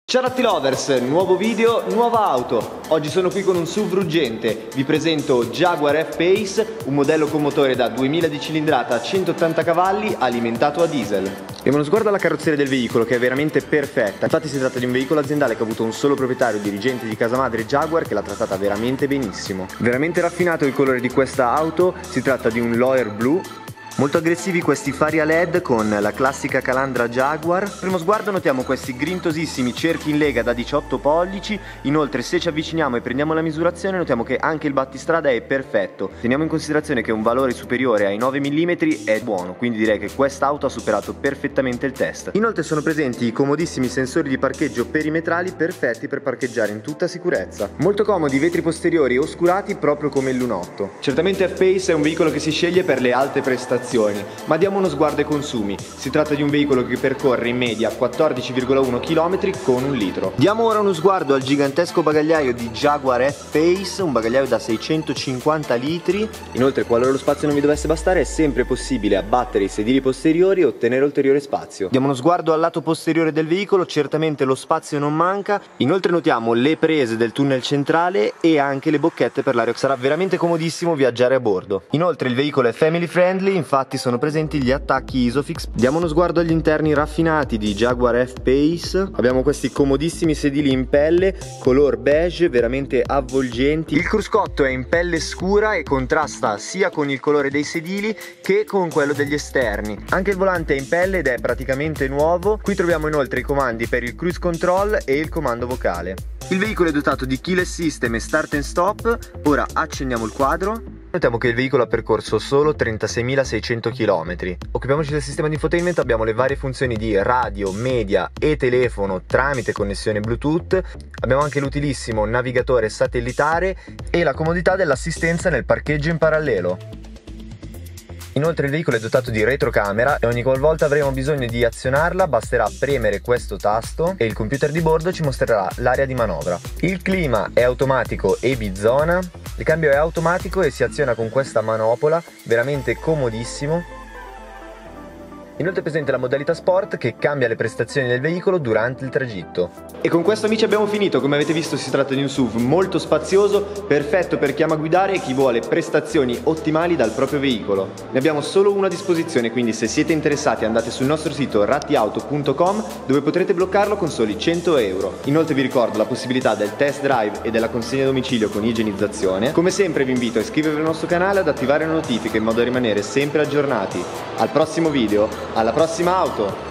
Ciao Ratti Lovers, nuovo video, nuova auto. Oggi sono qui con un SUV ruggente. Vi presento Jaguar F-Pace, un modello con motore da 2000 di cilindrata a 180 cavalli alimentato a diesel. Diamo uno sguardo alla carrozzeria del veicolo, che è veramente perfetta. Infatti si tratta di un veicolo aziendale che ha avuto un solo proprietario, dirigente di casa madre Jaguar, che l'ha trattata veramente benissimo. Veramente raffinato il colore di questa auto, si tratta di un Loire blu. Molto aggressivi questi fari a LED con la classica calandra Jaguar. A primo sguardo notiamo questi grintosissimi cerchi in lega da 18 pollici. Inoltre, se ci avviciniamo e prendiamo la misurazione, notiamo che anche il battistrada è perfetto. Teniamo in considerazione che un valore superiore ai 9 mm è buono, quindi direi che quest'auto ha superato perfettamente il test. Inoltre sono presenti i comodissimi sensori di parcheggio perimetrali perfetti per parcheggiare in tutta sicurezza. Molto comodi i vetri posteriori oscurati proprio come il Lunotto. Certamente F-Pace è un veicolo che si sceglie per le alte prestazioni, ma diamo uno sguardo ai consumi. Si tratta di un veicolo che percorre in media 14,1 km con un litro. Diamo ora uno sguardo al gigantesco bagagliaio di Jaguar F-Pace, un bagagliaio da 650 litri. Inoltre, qualora lo spazio non vi dovesse bastare, è sempre possibile abbattere i sedili posteriori e ottenere ulteriore spazio. Diamo uno sguardo al lato posteriore del veicolo, certamente lo spazio non manca. Inoltre notiamo le prese del tunnel centrale e anche le bocchette per l'aria. Sarà veramente comodissimo viaggiare a bordo. Inoltre il veicolo è family friendly, infatti sono presenti gli attacchi Isofix. Diamo uno sguardo agli interni raffinati di Jaguar F-Pace. Abbiamo questi comodissimi sedili in pelle, color beige, veramente avvolgenti. Il cruscotto è in pelle scura e contrasta sia con il colore dei sedili che con quello degli esterni. Anche il volante è in pelle ed è praticamente nuovo. Qui troviamo inoltre i comandi per il cruise control e il comando vocale. Il veicolo è dotato di keyless system e start and stop. Ora accendiamo il quadro. Notiamo che il veicolo ha percorso solo 36.600 km. Occupiamoci del sistema di infotainment. Abbiamo le varie funzioni di radio, media e telefono tramite connessione Bluetooth. Abbiamo anche l'utilissimo navigatore satellitare e la comodità dell'assistenza nel parcheggio in parallelo. Inoltre il veicolo è dotato di retrocamera e ogni qualvolta avremo bisogno di azionarla basterà premere questo tasto e il computer di bordo ci mostrerà l'area di manovra. Il clima è automatico e bizona, il cambio è automatico e si aziona con questa manopola, veramente comodissimo. Inoltre è presente la modalità Sport che cambia le prestazioni del veicolo durante il tragitto. E con questo, amici, abbiamo finito. Come avete visto, si tratta di un SUV molto spazioso, perfetto per chi ama guidare e chi vuole prestazioni ottimali dal proprio veicolo. Ne abbiamo solo uno a disposizione, quindi se siete interessati andate sul nostro sito rattiauto.com, dove potrete bloccarlo con soli 100 euro. Inoltre vi ricordo la possibilità del test drive e della consegna a domicilio con igienizzazione. Come sempre vi invito a iscrivervi al nostro canale e ad attivare le notifiche in modo da rimanere sempre aggiornati. Al prossimo video! Alla prossima auto!